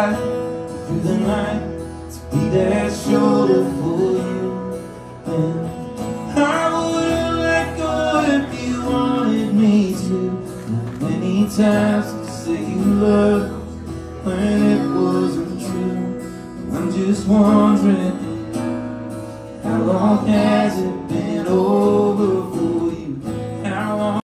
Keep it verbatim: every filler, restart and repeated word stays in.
fight through the night to be that shoulder for you. And I wouldn't let go if you wanted me to. Not many times to say you loved when it wasn't true. I'm just wondering, how long has it been? Oh,